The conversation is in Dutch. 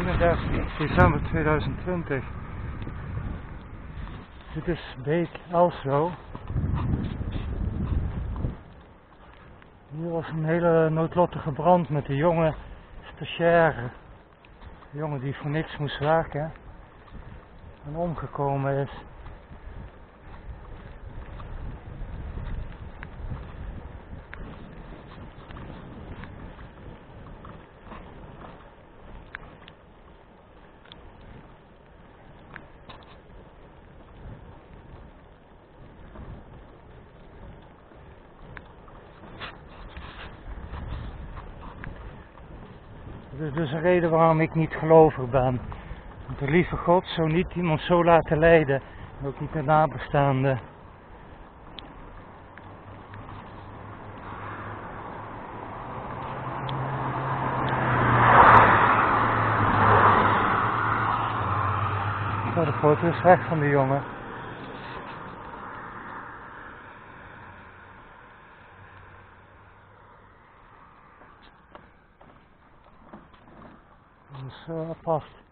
31 december 2020. Dit is Beek Elslo. Hier was een hele noodlottige brand met de jonge stagiaire. De jongen die voor niks moest werken en omgekomen is. Dat is dus een reden waarom ik niet gelovig ben. Want de lieve God zou niet iemand zo laten lijden, en ook niet de nabestaanden. De foto is weg van de jongen. Dat is apart.